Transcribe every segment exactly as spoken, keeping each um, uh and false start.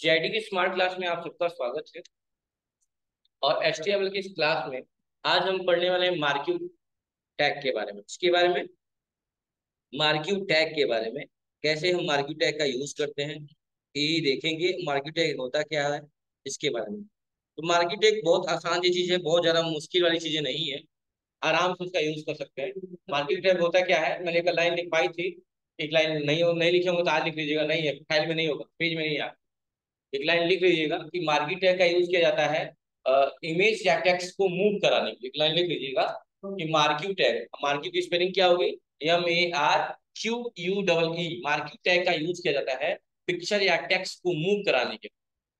JIT की smart class में आप सबका स्वागत है। और एचटीएमएल की इस क्लास में आज हम पढ़ने वाले हैं मार्क्यू टैग के बारे में। इसके बारे में मार्क्यू टैग के बारे में कैसे हम मार्क्यू टैग का यूज करते हैं ये देखेंगे। मार्क्यू टैग होता क्या है इसके बारे में। तो मार्क्यू टैग बहुत आसान सी चीज है, बहुत ज्यादा मुश्किल वाली चीजें नहीं है, आराम से उसका यूज कर सकते हैं। मार्क्यू टैग होता क्या है, मैंने एक लाइन लिखवाई थी। एक लाइन नहीं हो नहीं लिखे होंगे तो आज लिख लीजिएगा, नहीं है फाइल में नहीं होगा, पेज में नहीं है। एक लाइन लिख लीजिएगा कि मार्केट टैग का यूज किया जाता है इमेज या टेक्स्ट को मूव कराने के लिए। एक लाइन लिख लीजिएगा कि मार्क्यू टैग, मार्क्यू की स्पेलिंग क्या होगी, M A R Q U double E. Marquee tag का यूज किया जाता है पिक्चर या टेक्स्ट को मूव कराने के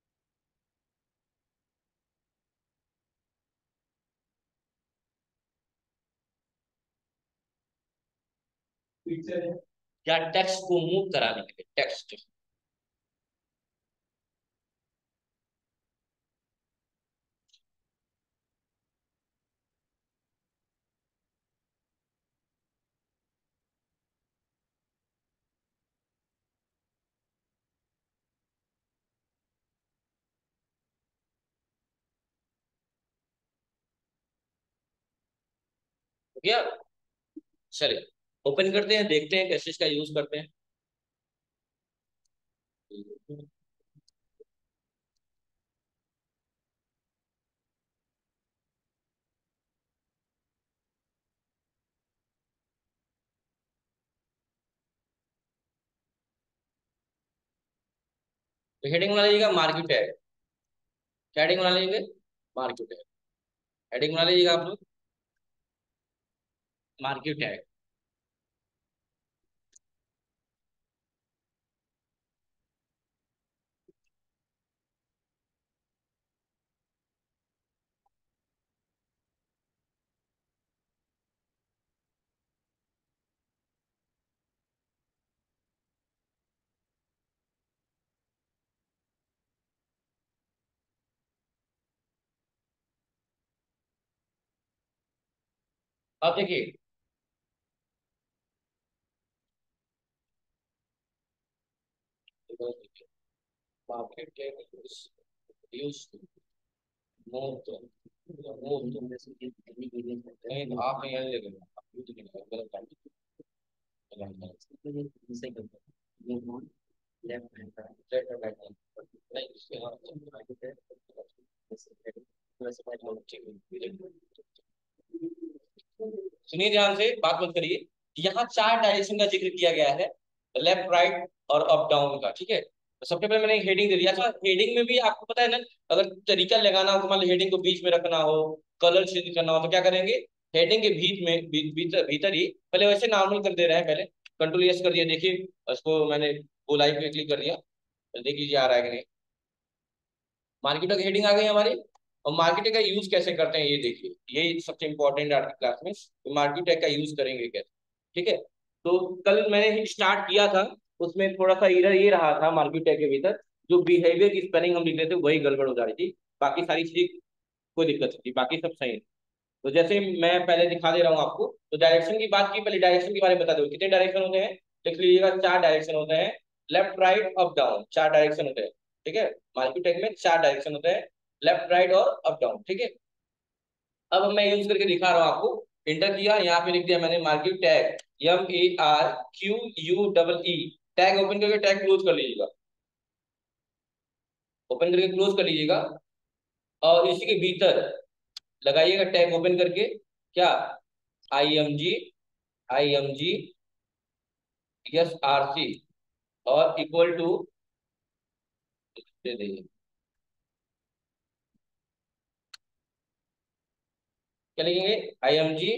लिए या टेक्स्ट को मूव कराने के लिए। टेक्स्ट हो गया। चलिए ओपन करते हैं, देखते हैं कैसे इसका यूज करते हैं। तो हेडिंग बना लीजिएगा मार्क्यू टैग। क्या हेडिंग बना लीजिए, मार्क्यू टैग। हेडिंग बना लीजिएगा आप लोग मार्क्यू टैग। अब देखिए मार्केट टैग यूज मोर तो मोर तो नहीं तो आप नहीं आने लगेगा, आप यूज नहीं करेंगे, गलत काम लेफ्ट हैंड राइट राइट नहीं इसके सुनिए ध्यान से, बात मत करिए। यहाँ चार डायरेक्शन का जिक्र किया गया है, लेफ्ट राइट और अप डाउन का। ठीक है, तो सबसे पहले मैंने हेडिंग दे दिया था। हेडिंग में भी आपको पता है ना, अगर तरीका लगाना हो तो मान लो हेडिंग को बीच में रखना हो, कलर चेंज करना हो तो क्या करेंगे, हेडिंग के बीच में भी, भीतर भीतर ही पहले वैसे नॉर्मल कर दे रहे हैं। पहले कंट्रोल एस कर दिया, देखिए उसको मैंने वो लाइव पे क्लिक कर दिया, देख लीजिए आ रहा है कि नहीं। मार्केट की हेडिंग आ गई हमारी। और मार्केट का यूज कैसे करते हैं ये देखिए, ये सबसे इंपॉर्टेंट है आज की क्लास में। तो मार्केट टैग का यूज करेंगे कैसे, ठीक है। तो कल मैंने स्टार्ट किया था, उसमें थोड़ा सा इधर ये रहा था मार्केट टैग के भीतर, जो बिहेवियर की स्पेलिंग हम लिख रहे थे वही गड़बड़ हो जा रही थी। बाकी सारी चीजें कोई दिक्कत नहीं थी, बाकी सब सही है। तो जैसे मैं पहले दिखा दे रहा हूँ आपको, तो डायरेक्शन की बात की, पहले डायरेक्शन के बारे में बता दो कितने डायरेक्शन होते हैं। देख लीजिएगा चार डायरेक्शन होते हैं, लेफ्ट राइट अप डाउन, चार डायरेक्शन होते हैं। ठीक है, मार्केट टैग में चार डायरेक्शन होते हैं, लेफ्ट राइट और अप डाउन। ठीक है, अब मैं यूज करके दिखा रहा हूँ आपको। इंटर किया, यहाँ पे लिख दिया मैंने market tag, M A R Q U double E. Tag open करके टैग क्लोज कर लीजिएगा, ओपन करके क्लोज कर लीजिएगा। और इसी के भीतर लगाइएगा टैग ओपन करके, क्या, I M G, I M G S R C और इक्वल टू दे दीजिए। क्या लिखेंगे, आई एम जी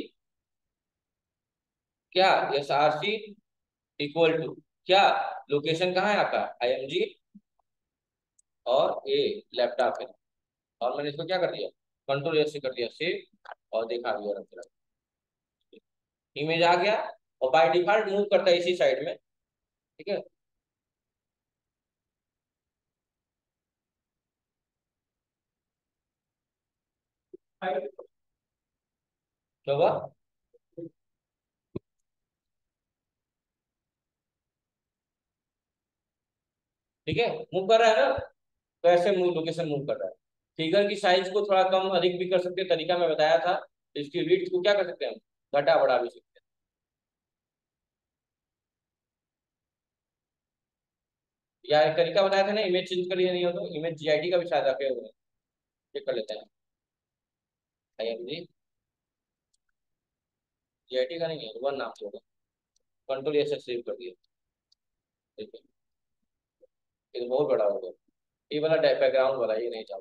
क्या, S R C equal to क्या, लोकेशन कहाँ है आपका, आई एम जी और ए लैपटॉप है। और मैंने इसको क्या कर दिया, कंट्रोल एस से कर दिया सेव, और दिखा दिया रख दिया। इमेज आ गया, और बाय डिफॉल्ट मूव करता है इसी साइड में। ठीक है, क्या हुआ, ठीक है मूव कर रहा है ना। तो ऐसे मूव लोकेशन मूव कर रहा है। फिगर की साइज को थोड़ा कम अधिक भी कर सकते हैं, तरीका मैं बताया था। इसकी विड्थ को क्या कर सकते हैं हम, घटा बढ़ा भी सकते हैं। या एक तरीका बताया था ना, इमेज चेंज करिए, नहीं हो तो इमेज जीआईटी का भी शायद आके हुआ है, चेक कर लेते हैं। आइए जी, जीआईटी का नहीं है, वन नाम से होगा। कंट्रोल ऐसे सेव कर दिया। ठीक है, ये तो बहुत बड़ा होगा। ये वाला बैकग्राउंड वाला ये नहीं चाहता।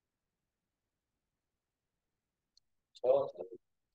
छोड़ो,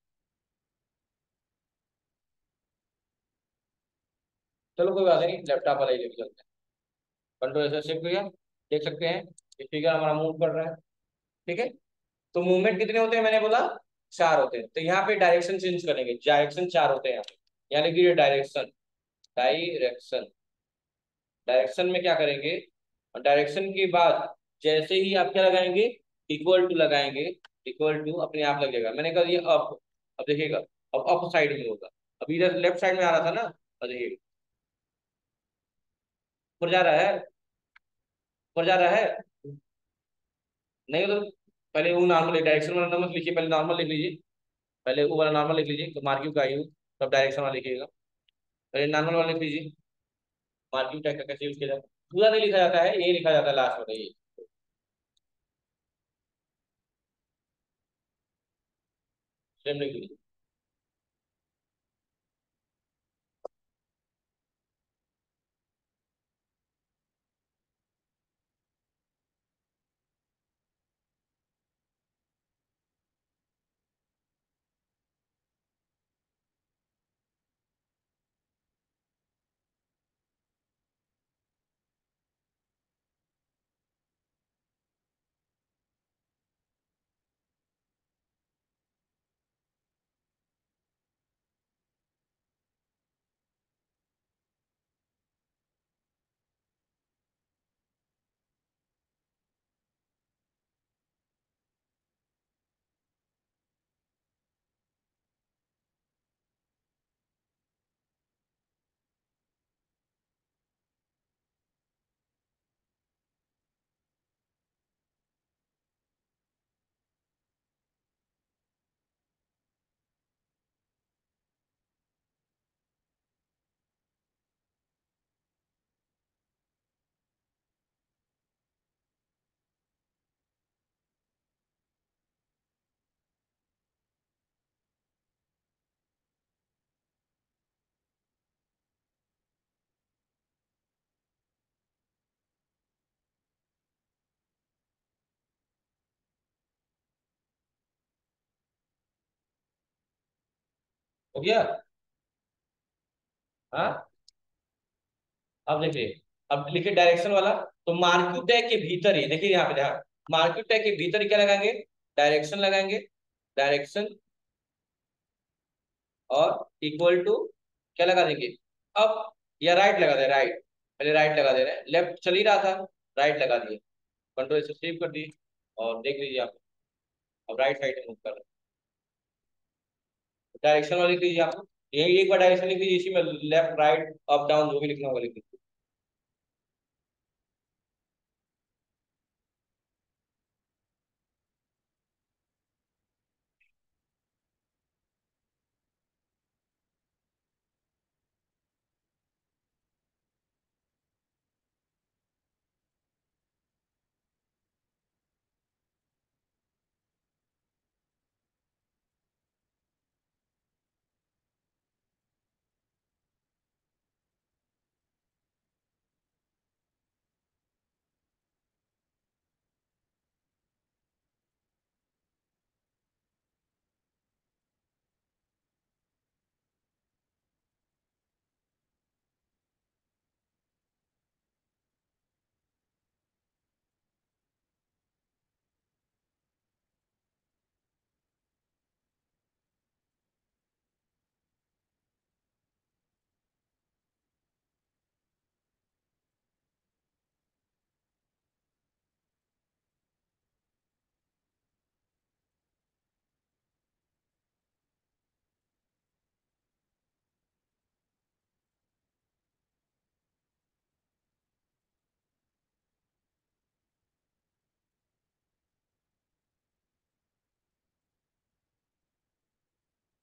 चलो कोई बात नहीं, लैपटॉप वाला ही लेके चलते हैं। कंट्रोल ऐसे सेव किया, देख सकते हैं ये फिगर हमारा मूव कर रहा है। ठीक है, तो मूवमेंट कितने होते हैं मैंने बोला, चार होते हैं। तो यहाँ पे डायरेक्शन चेंज करेंगे, डायरेक्शन चार होते हैं यहाँ पे। यहाँ लिखिए डायरेक्शन, डायरेक्शन। डायरेक्शन में क्या करेंगे, डायरेक्शन के बाद जैसे ही आप क्या लगाएंगे, इक्वल टू लगाएंगे। इक्वल टू अपने आप लगेगा, मैंने कहा ये अप। अब देखिएगा, अब अप साइड में होगा। अभी इधर लेफ्ट साइड में आ रहा था ना, अब देखिए ऊपर जा रहा है, ऊपर जा रहा है। नहीं तो पहले वो नॉर्मल डायरेक्शन वाला नंबर लिखिए, पहले नॉर्मल लिख लीजिए। पहले वो वाला नॉर्मल लिख लीजिए, तो मार्किंग का यू, तब डायरेक्शन वाला लिखिएगा। पहले नॉर्मल वाला लिख लीजिए, मार्किंग टैग का कैसे यूज किया जाए। पूरा नहीं लिखा जाता है, ये लिखा जाता है लास्ट में ये। सेम लिख लीजिए। हो गया। हाँ, अब देखिए, अब लिखिए डायरेक्शन वाला। तो मार्क्यू टैग के भीतर ही देखिए, यहाँ पे ध्यान, मार्क्यू टैग के भीतर ही क्या लगाएंगे, डायरेक्शन लगाएंगे। डायरेक्शन और इक्वल टू क्या लगा देंगे, अब या राइट लगा दे, राइट। पहले राइट लगा दे रहे हैं, लेफ्ट चल ही रहा था, राइट लगा दिए। कंट्रोल से सेव कर दिए, और देख लीजिए आप, अब राइट साइड में मूव कर रहे हैं। डायरेक्शन वाली लिख लीजिए आप, यही एक बार डायरेक्शन लिख लीजिए, इसी में लेफ्ट राइट अप डाउन जो भी लिखना होगा लिख लीजिए।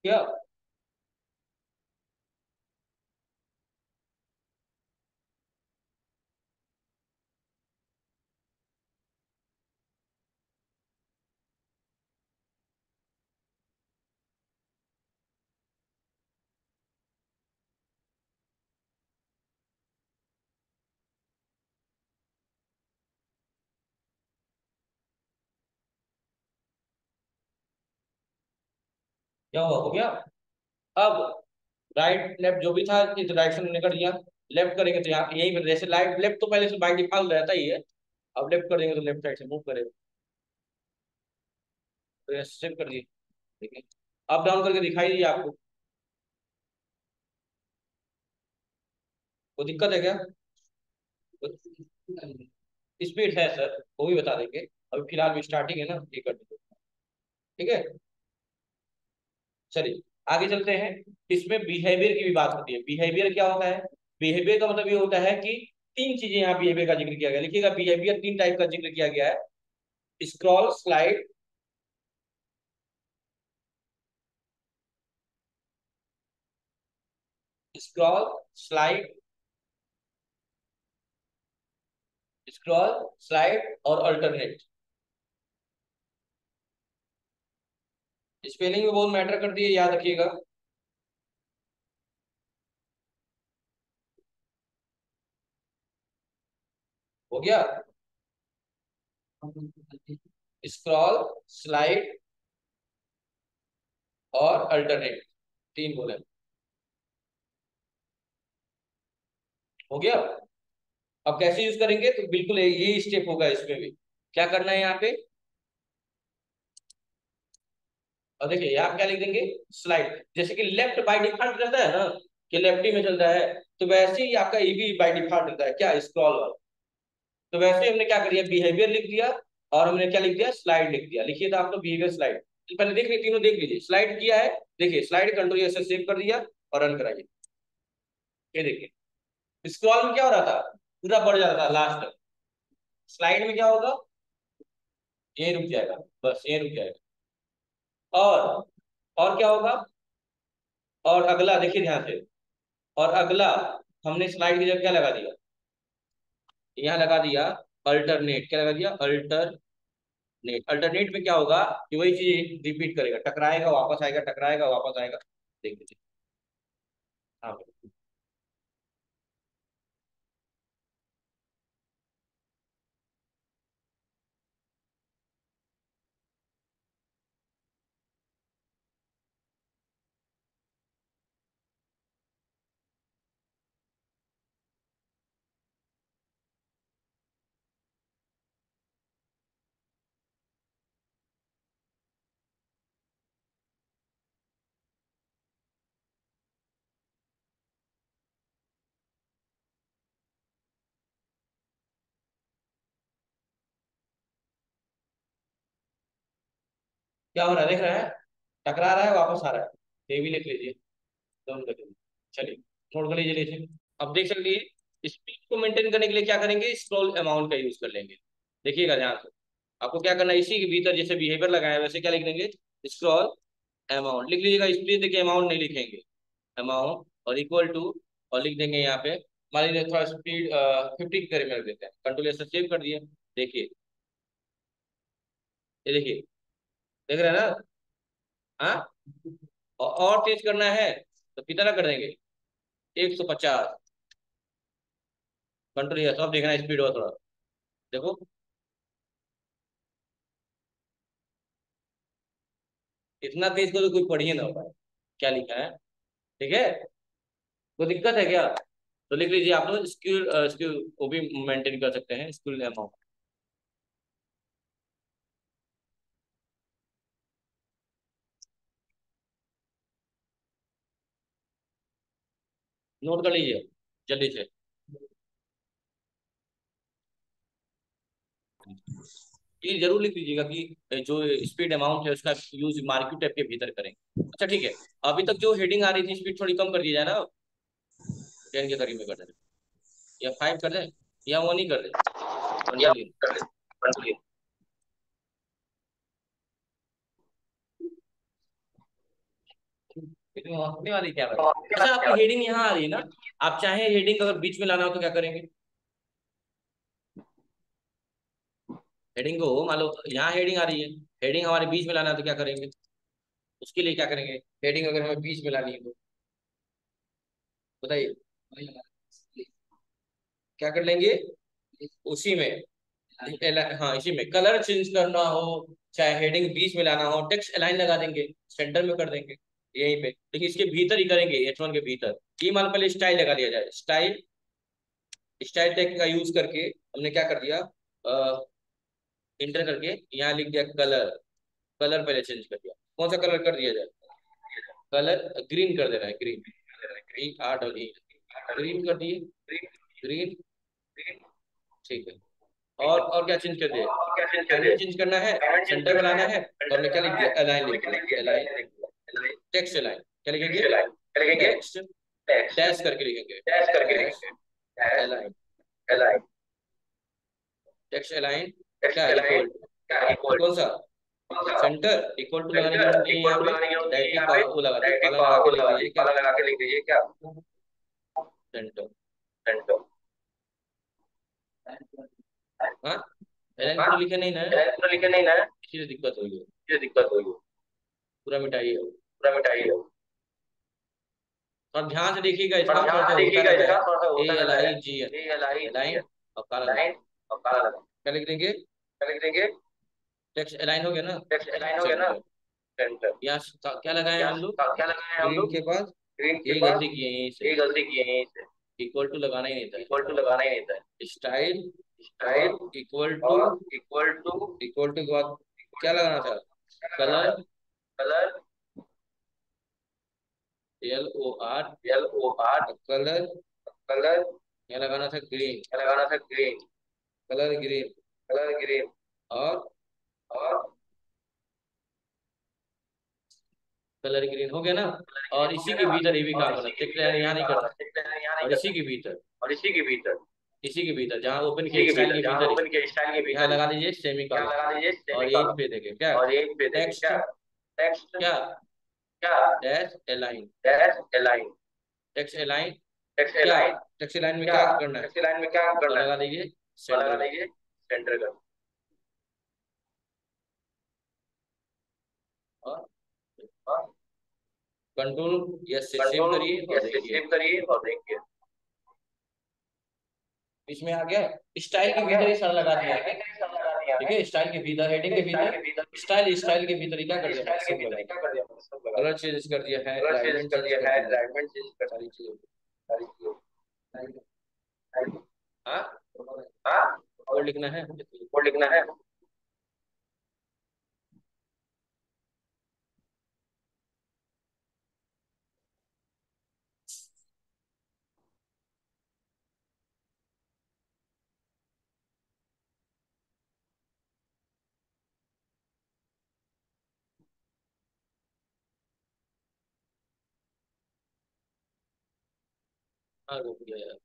क्या क्या हुआ, हो गया। अब राइट लेफ्ट जो भी था इस डायरेक्शन में कर दिया। लेफ्ट करेंगे तो यहाँ यही, जैसे लाइट लेफ्ट तो पहले से बाई डिफॉल्ट रहता ही है। अब लेफ्ट कर देंगे तो लेफ्ट साइड से मूव करेगा। तो ये सेव कर दिए। देखिए, अप डाउन करके दिखाई दिए आपको। कोई दिक्कत है क्या? स्पीड है सर, वो भी बता देंगे। अभी फिलहाल भी स्टार्टिंग है ना, ये कर दो। ठीक है, चलिए आगे चलते हैं। इसमें बिहेवियर की भी बात होती है। बिहेवियर क्या होता है? बिहेवियर का मतलब ये होता है कि तीन चीजें यहाँ बिहेवियर का जिक्र किया गया। लिखिएगा, बिहेवियर तीन टाइप का जिक्र किया गया है। Scroll, slide, scroll, slide, scroll, slide और अल्टरनेट। स्पेलिंग में बहुत मैटर करती है, याद रखिएगा। हो गया। स्क्रॉल, स्लाइड और अल्टरनेट, तीन बोले। हो गया। अब कैसे यूज करेंगे, तो बिल्कुल यही स्टेप होगा इसमें भी। क्या करना है यहाँ पे, और देखिए यहाँ क्या लिख देंगे, स्लाइड। जैसे कि लेफ्ट बाय डिफॉल्ट रहता है ना, कि लेफ्ट ही में चल रहा है, तो वैसे ही आपका ये भी बाय डिफॉल्ट रहता है, क्या, स्क्रॉल वाला। तो वैसे ही हमने क्या कर दिया, बिहेवियर लिख दिया। और हमने क्या लिख दिया, स्लाइड लिख दिया। लिखिए तो आप तो बिहेवियर स्लाइड पहले देख लीजिए, तीनों देख लीजिए। स्लाइड किया है, देखिए स्लाइड कंट्रोल से सेव कर दिया और रन कराइए। ये देखिए, स्क्रॉल में क्या हो रहा था, पूरा बढ़ जा रहा था लास्ट तक। स्लाइड में क्या होगा, ये रुक जाएगा, बस ये रुक जाएगा। और और क्या होगा, और अगला देखिए ध्यान से। और अगला, हमने स्लाइड की जगह क्या लगा दिया, यहाँ लगा दिया अल्टरनेट। क्या लगा दिया, अल्टरनेट। अल्टरनेट में क्या होगा, कि वही चीज रिपीट करेगा, टकराएगा वापस आएगा, टकराएगा वापस आएगा। देख लीजिए। हाँ, क्या हो रहा है, देख रहा है, टकरा रहा है वापस आ रहा है। ये भी लिख लीजिए, दोनों लिख लीजिए। चलिए नोट कर लीजिए नीचे। अब देख सकते, स्पीड को मेंटेन करने के लिए क्या करेंगे, स्क्रॉल अमाउंट का यूज कर लेंगे। देखिएगा ध्यान से, आपको क्या करना है, इसी के भीतर जैसे बिहेवियर लगाया है वैसे क्या लिख देंगे, स्क्रॉल अमाउंट लिख लीजिएगा। स्पीड देखिए, अमाउंट नहीं लिखेंगे, अमाउंट और इक्वल टू, और लिख देंगे यहाँ पे, मान लीजिए थोड़ा स्पीड फिफ्टी के करीब में रख देते हैं। कंट्रोल से सेव कर दिए। देखिए, ये देखिए, देख रहे हैं ना। हाँ, और, और तेज करना है तो कितना कर देंगे, एक सौ पचास। कंट्रोल यस, अब देखना स्पीड और थोड़ा, देखो। इतना तेज करो कोई पढ़िए ना हो पाए, क्या लिखा है। ठीक है, कोई दिक्कत है क्या? तो लिख लीजिए आप लोग, स्किल स्किल वो भी मेंटेन कर सकते हैं, स्किल अमाउंट। नोट कर लीजिए जल्दी से। ये जरूर लिख लीजिएगा कि जो स्पीड अमाउंट है उसका यूज मार्केट ऐप के भीतर करें। अच्छा ठीक है, अभी तक जो हेडिंग आ रही थी, स्पीड थोड़ी कम कर दी जाए ना, टेन के करीब में कर दें, या फाइव कर दें, या वन ही कर दें, कंटिन्यू। हेडिंग होने वाली क्या भाई? अच्छा, आपकी हेडिंग यहाँ आ रही है ना? आप चाहे हेडिंग अगर बीच में लाना हो तो क्या करेंगे? हेडिंग को मान लो यहाँ हेडिंग आ रही है, हेडिंग हमारे बीच में लाना है तो क्या करेंगे? उसके लिए क्या करेंगे? हेडिंग अगर हमें बीच में लानी है तो बताइए, क्या कर लेंगे? उसी में एला- हाँ, इसी में कलर चेंज करना हो, चाहे हेडिंग बीच में लाना हो, टेक्स्ट अलाइन लगा देंगे, सेंटर में कर देंगे यहीं पे, लेकिन इसके भीतर ही करेंगे, एच वन के भीतर। ये मान पहले स्टाइल लगा दिया जाए, स्टाइल, स्टाइल टैग का यूज करके हमने क्या कर दिया, इंटर करके यहाँ लिख दिया कलर, कलर पहले चेंज कर दिया। कौन सा कलर कर दिया जाए? कलर ग्रीन कर देना है, green, E R double E, green कर दिए, ग्रीन, ठीक है। और और क्या चेंज कर दिए? पैनल चेंज करना है, सेंटर में लाना है, और हमने क्या लिख दिया, अलाइन लिख दिया, अलाइन, टेक्स्ट अलाइन, क्या लिखेंगे? टेक्स्ट डैश करके लिखेंगे, डैश अलाइन, टेक्स्ट अलाइन क्या इक्वल टू, कौन सा? सेंटर इक्वल टू लगाने की जरूरत नहीं है यहाँ पे, डायरेक्टली वो लगा दीजिए, कॉलन लगा के लिख दीजिए क्या, सेंटर। हाँ, अलाइन पूरा लिखे नहीं ना, इसीलिए दिक्कत हुई है, पूरा मिटाइए, और ध्यान से देखिएगा, इसका थोड़ा सा होता रहता है, A L I G L, align और काला लगा, क्या लिख देंगे? टेक्स्ट अलाइन हो गया ना, सेंटर। यहाँ क्या लगाए हम लोग, ग्रीन के पास ये गलती की है यहीं से, इक्वल टू लगाना ही नहीं था, स्टाइल और इक्वल टू, इक्वल टू के बाद क्या लगाना था, colour, L O R, colour, क्या लगाना था, ग्रीन, कलर ग्रीन, और कलर ग्रीन हो गया ना। और इसी के भीतर ये भी काम करना, टेक्स्ट लाइन यहाँ नहीं करना, और इसी के भीतर, इसी के भीतर जहाँ ओपन के स्टाइल के भीतर ही यहाँ लगा दीजिए सेमी कॉलन, और यहीं पे देखें क्या, टेक्स्ट क्या, डैश अलाइन, टेक्स्ट अलाइन क्या, टेक्स्ट लाइन में क्या करना है, और लगा दीजिए सेंटर का, और कंट्रोल यस से सेव करिए और देखिए इसमें आ गया। स्टाइल के भीतर ही सारा लगा दिया है, ठीक है, स्टाइल के भीतर, हेडिंग के भीतर स्टाइल, स्टाइल के भीतर ही क्या कर दिया, मैंने सब लगा दिया, कलर चेंज कर दिया है, अलाइनमेंट चेंज कर दिया है, सारी चीजें। हाँ, और लिखना है, हाँ रोक दिया यार।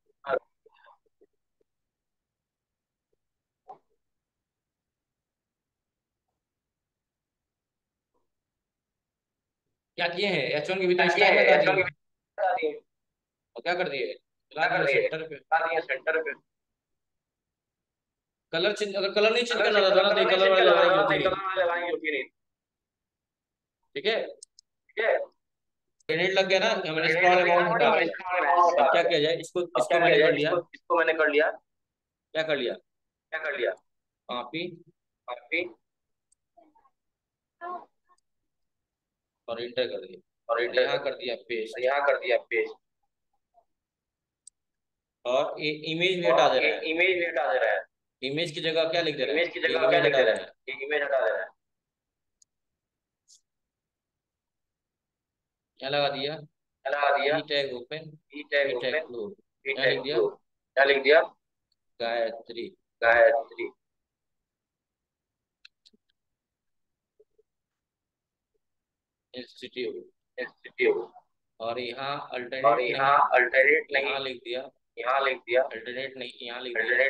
क्या किए हैं, एच वन के भीतर स्टाइल लगा दिए, और क्या कर दिए, लगा दिए सेंटर पे। कलर चेंज, अगर कलर नहीं चेंज करना था ना तो ये कलर वाले लगाने की जरूरत ही नहीं, ठीक है। क्रेडिट लग गया ना, हमने स्क्रॉल अमाउंट हटा दिया। अब क्या किया जाए, इसको इसको मैंने कर लिया, क्या कर लिया, कॉपी और इंटर कर दिया, और यहाँ कर दिया पेस्ट, और ये इमेज भी हटा दे रहा है, इमेज की जगह क्या लिख दे रहा है, ये इमेज हटा दे रहा है, क्या लगा दिया, E tag open, E tag close, क्या लिख दिया, गायत्री इंस्टीट्यूट, और यहाँ अल्टरनेट नहीं, यहाँ लिख दिया, अल्टरनेट नहीं यहाँ लिख दिया,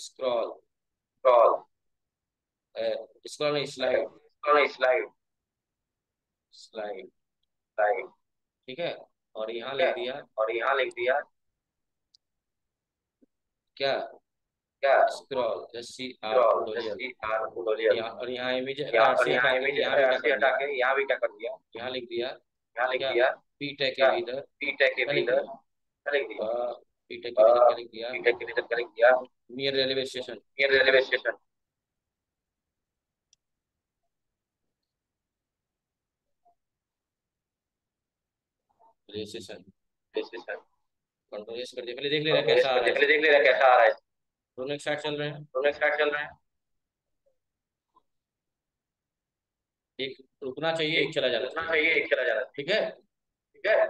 स्क्रॉल, स्क्रॉल नहीं स्लाइड, स्लाइड, स्लाइड, ठीक है। और यहाँ ठीक लिख है। दिया और यहाँ लिख दिया क्या, क्या, scroll, S C R scroll, S tutorial. C R tutorial. यहाँ और यहाँ इमेज यहाँ और आरसी यहाँ हटा के इमेज यहाँ भी क्या आरसी कर हटा दिया, के यहाँ भी क्या कर दिया, यहाँ लिख दिया यहाँ लिख क्या, दिया पी टैग के क्या, भीतर टी टेक के क्या लिख भीतर दिया, क्या लिख दिया, पी टैग के भीतर क्या लिख दिया, टी टेक के भीतर क्या लिख दिया, near railway station, near railway station. Railway station, station, control S कर दिया। पहले देख ले रहा है कंट्रोल एस कैसा आ कर रहा दिया, है पहले इसमें, देख ले रहा है कैसा आ रहा है। दोनों एक साथ चल रहे हैं। दोनों स्टार्ट चल रहे हैं। एक रुकना चाहिए, एक एक चला जाना रुकना चाहिए, चाहिए, एक चला जाना चाहिए। ठीक है। ठीक है,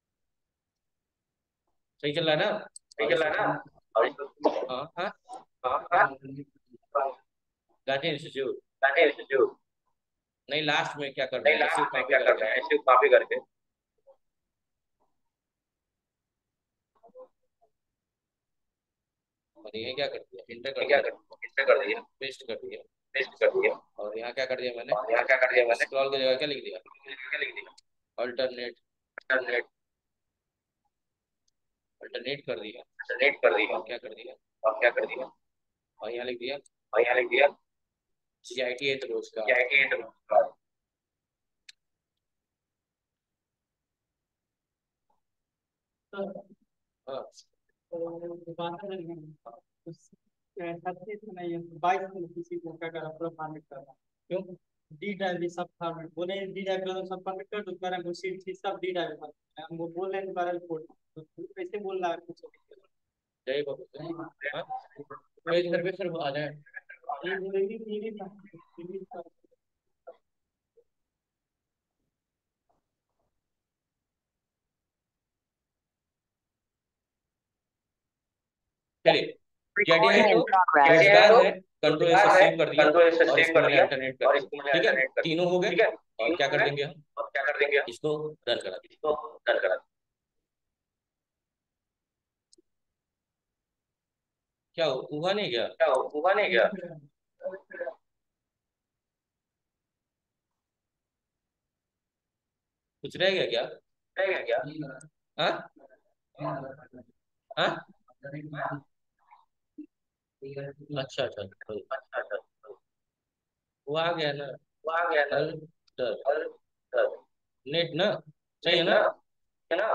सही चल रहा है ना। सही और चल इस, रहा है ना। और इस हाँ हाँ, हाँ हाँ, गांधी इंस्टीट्यूट। बैठे इंस्टीट्यूट। नहीं, लास्ट में क्या कर रहे नहीं, हैं, ऐसे लास्ट में कॉपी क्या कर करके। रहे हैं, ऐसे कॉपी करके। और ये क्या कर दिया, इंटर कर ये क्या दिया, कर दिया, इंटर कर दिया, पेस्ट कर दिया। पेस्ट कर दिया। और यहाँ क्या कर दिया मैंने, और यहाँ क्या कर दिया मैंने, स्क्रॉल की जगह क्या लिख दिया, क्या लिख दिया, अल्टरनेट, इंटरनेट, अल्टरनेट कर दिया। इंटरनेट कर दिया। और क्या कर दिया, और क्या कर दिया, और यहाँ लिख दिया और यहाँ लिख दिया सी आई टी है तो रोजगार। क्या है कि इंटरनेट। हाँ, बाईस किसी को क्या करा पूरा फॉर्मेट करना। क्यों डी ड्राइव भी सब फॉर्मेट बोले, डी ड्राइव कर दो सब फॉर्मेट कर दो, कह रहा है सीट थी सब डी ड्राइव पर, हम वो बोल रहे हैं दोबारा रिपोर्ट तो तू कैसे बोल रहा है कुछ जय बाबू। नहीं। हाँ, पेज घर पे फिर आ जाए। ये बोलेगी मेरी मेरी चलिए, जेडी है Recording in तो progress. कैसे है रोजगार तो है, कंट्रोल रोजगार से है, सेव कर दिया। कंट्रोल से और सेव इसको कर मैंने दिया। अल्टरनेट कर और दिया, इसको मैंने ठीक है। अल्टरनेट कर तीनों हो दिया। गए। ठीक है, और तीन क्या हो कर गए। देंगे हम, और क्या कर देंगे, इसको रन करा देंगे। इसको रन करा। क्या हुआ नहीं क्या, क्या हुआ नहीं क्या, कुछ रह गया क्या, रह गया क्या, हाँ हाँ, अच्छा अच्छा तो अच्छा अच्छा, वो आ गया ना, वो आ गया ना। अल्टर और सर, नेट ना, सही है नेट ना। ना, है ना।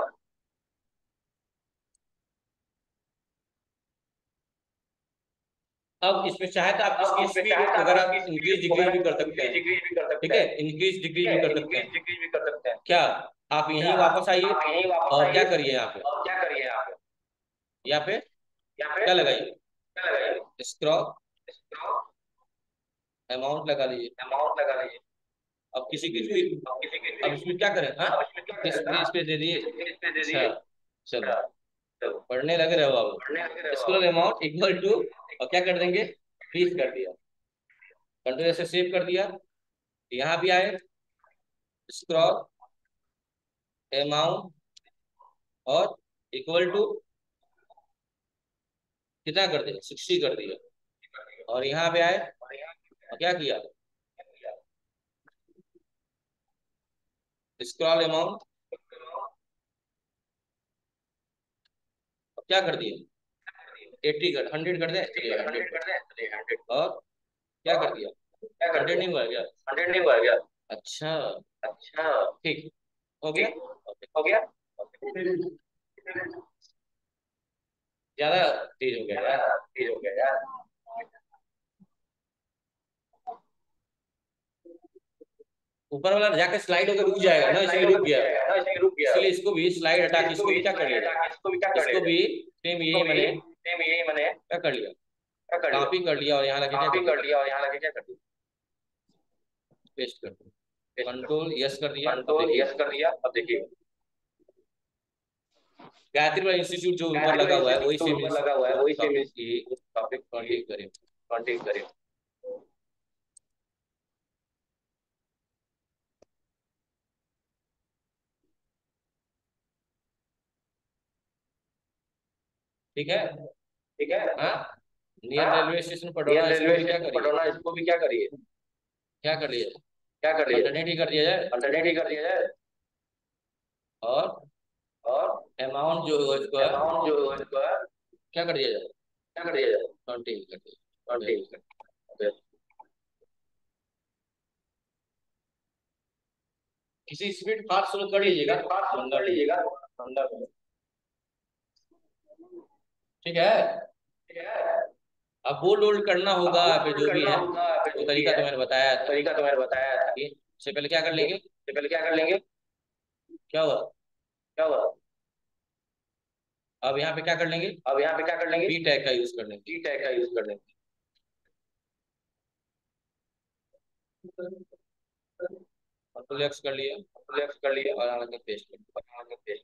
अब इसमें चाहे तो आप अब इसकी इसमें स्पीड चाहे तो आप वगैरह इसकी इंक्रीज स्पीड डिक्रीज भी वगैरह कर सकते इंक्रीज हैं, डिक्रीज भी कर ठीक सकते है, हैं। इंक्रीज ठीक डिक्रीज भी है, कर सकते इंक्रीज हैं। डिक्रीज भी कर सकते हैं। क्या, आप क्या यहीं वापस आइए आप यहीं वापस और क्या आइए करिए यहाँ पे, और क्या करिए यहाँ पे, यहाँ पे यहाँ पे क्या लगाइए, क्या लगाइए, स्क्रॉल स्क्रॉल, अमाउंट लगा लीजिए। अमाउंट लगा लीजिए। अब किसी की स्पीड, अब किसी की अब भी, इसमें क्या करें, हाँ, अब इसमें क्या किस करेगा, पेज पे दे दिए। इस पे दे अच्छा, दिए। चलो, अच्छा, चलो, पढ़ने लगे रहो पढ़ने लगे अब। रहो स्क्रॉल आप। अमाउंट इक्वल टू, और क्या कर देंगे, बीस कर दिया, कंट्रोल से सेव कर दिया। यहाँ भी आए, स्क्रॉल अमाउंट और इक्वल टू कितना कर दिया, सिक्सटी कर दिया। और यहाँ पे आए और यहाँ और क्या किया, क्या किया, स्क्रॉल अमाउंट और क्या कर दिया, एट्टी कर, हंड्रेड कर दे, चलिए हंड्रेड हंड्रेड कर। कर दें, चलिए हंड्रेड। और क्या और कर दिया, क्या कर हंड्रेड दिया, नहीं हुआ क्या, हंड्रेड नहीं हुआ क्या। अच्छा, अच्छा, ठीक हो गया। ठीक हो गया। ज्यादा तेज हो गया यार, ज्यादा तेज हो गया यार। ऊपर वाला जाके स्लाइड होकर रुक ऊपर जाएगा वाला ना, इसलिए स्लाइड रुक होकर रुक गया। जाएगा ना, इसलिए रुक गया। इसलिए इसको भी स्लाइड हटा के इसको इसको भी भी क्या कर स्लाइड लिया, हटा के इसको भी क्या कर इसको लिया, भी सेम इसको यही भी मैंने सेम यही मैंने क्या कर लिया, क्या कर लिया, कॉपी कर लिया और यहाँ लगे क्या कर कॉपी दिया, कर लिया और यहाँ लगे क्या कर दिया, पेस्ट कर दिया, पेस्ट कर कंट्रोल यस कर दिया। दिया। अब कंट्रोल देखिए यस कर दिया। अब देखिए, गायत्री वाला इंस्टीट्यूट जो ऊपर गायत्री लगा हुआ है वही इंस्टीट्यूट सेम ऊपर लगा हुआ है, वही सेम टॉपिक की टॉपिक की कांटेक्ट करें। कांटेक्ट करें। ठीक है, ठीक है, हाँ, नियर हाँ, रेलवे स्टेशन नियर पडोना, इसको रेलवे भी क्या स्टेशन करिए, पटौना, इसको भी क्या करिए, क्या कर लिया, क्या कर दिया अल्टरनेट ही कर दिया जाए, अल्टरनेट ही कर दिया जाए और और अमाउंट जो है इसको है अमाउंट जो है इसको है क्या कर दिया जाए, क्या कर दिया जाए ट्वेंटी कर दिया ट्वेंटी ओके किसी स्पीड फास्ट शुरू कर लीजिएगा पास पंद्रह कर मिनट, लीजिएगा पंद्रह मिनट ठीक है। ठीक है अब बोल्ड होल्ड करना होगा अब फिर होल्ड जो भी करना है होगा फिर वो जो भी तरीका है तो मैंने बताया था तरीका तो मैंने बताया था कि इससे पहले क्या कर लेंगे, इससे पहले क्या कर लेंगे क्या हुआ, क्या हुआ अब यहाँ पे क्या कर लेंगे, अब यहाँ पे क्या कर लेंगे बी टैग का यूज कर लेंगे, टी टैग का यूज कर लेंगे और फुल एक्स कर लिया सिलेक्ट कर लिया और यहाँ पे पेस्ट कर दिया। और यहाँ पे पेस्ट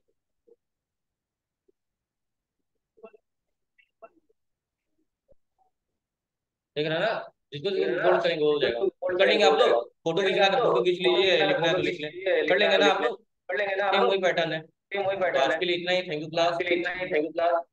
देख रहे हैं ना, जिसको ठीक है जिसको ना बोल्ड करेंगे वो हो जाएगा। बिल्कुल फोल्ड कर लेंगे करेंगे हो आप जाएगा लोग, फोटो करेंगे खींचना है आप तो लोग फोटो खींच फोटो लीजिए, खींचना है लिखना है फोटो तो खींच लिख लें, लीजिए कर लिखना है लेंगे तो ना लिख आप लें लोग, कर लेंगे ना आप सेम लोग वही पैटर्न है। सेम वही तो पैटर्न आज है के लिए इतना ही, थैंक यू तो आज क्लास। के लिए इतना ही थैंक यू क्लास।